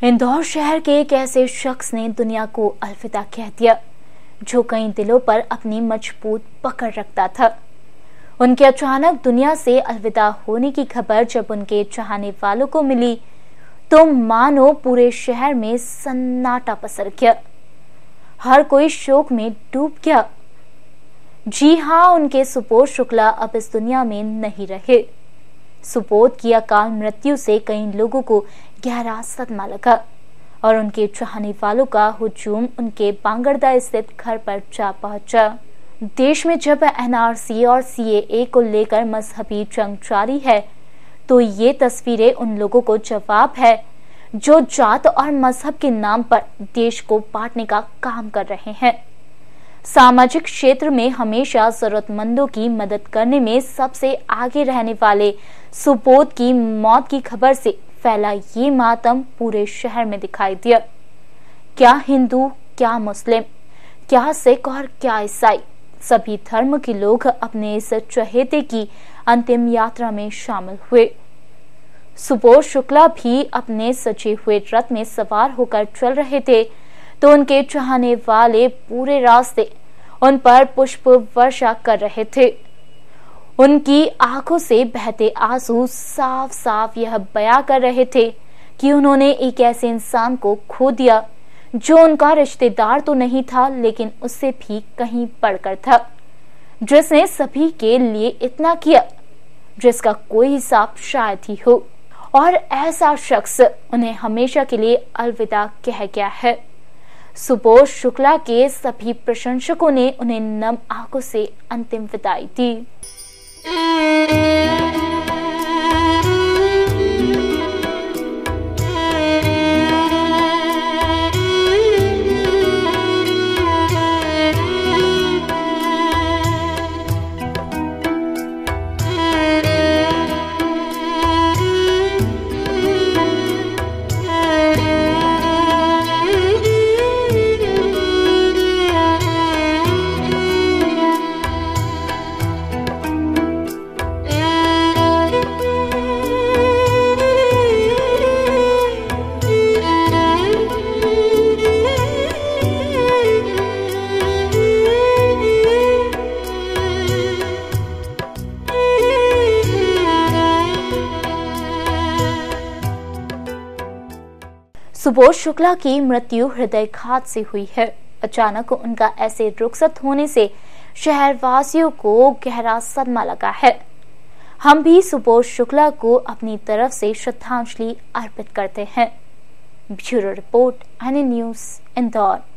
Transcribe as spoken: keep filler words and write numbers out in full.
इंदौर शहर के एक ऐसे शख्स ने दुनिया को अलविदा कह दिया जो कई दिलों पर अपनी मजबूत पकड़ रखता था। उनके अचानक दुनिया से अलविदा होने की खबर जब उनके चाहने वालों को मिली तो मानो पूरे शहर में सन्नाटा पसर गया। हर कोई शोक में डूब गया। जी हाँ, उनके सुपोध शुक्ला अब इस दुनिया में नहीं रहे। सुपोध की अकाल मृत्यु से कई लोगों को गहरा सदमा लगा और उनके चाहने वालों का हुजूम उनके बांगरदा स्थित घर पर जा पहुंचा। देश में जब एन आर सी और सी ए ए को लेकर मजहबी जंग जारी है तो ये तस्वीरें उन लोगों को जवाब है जो जात और मजहब के नाम पर देश को बांटने का काम कर रहे हैं। सामाजिक क्षेत्र में हमेशा जरूरतमंदों की मदद करने में सबसे आगे रहने वाले सुपोध की मौत की खबर से फैला ये मातम पूरे शहर में दिखाई दिया। क्या हिंदू, क्या मुस्लिम, क्या सिख और क्या ईसाई, सभी धर्म के लोग अपने इस चहेते की अंतिम यात्रा में शामिल हुए। सुपोध शुक्ला भी अपने सजे हुए रथ में सवार होकर चल रहे थे तो उनके चाहने वाले पूरे रास्ते उन पर पुष्प वर्षा कर रहे थे। उनकी आंखों से बहते आंसू साफ साफ यह बयां कर रहे थे कि उन्होंने एक ऐसे इंसान को खो दिया जो उनका रिश्तेदार तो नहीं था लेकिन उससे भी कहीं बढ़कर था, जिसने सभी के लिए इतना किया जिसका कोई हिसाब शायद ही हो। और ऐसा शख्स उन्हें हमेशा के लिए अलविदा कह गया है। सुपोध शुक्ला के सभी प्रशंसकों ने उन्हें नम आंखों से अंतिम विदाई दी। सुपोध शुक्ला की मृत्यु हृदयघात से हुई है। अचानक उनका ऐसे रुखसत होने से शहरवासियों को गहरा सदमा लगा है। हम भी सुपोध शुक्ला को अपनी तरफ से श्रद्धांजलि अर्पित करते हैं। Bureau report, N news, Indore.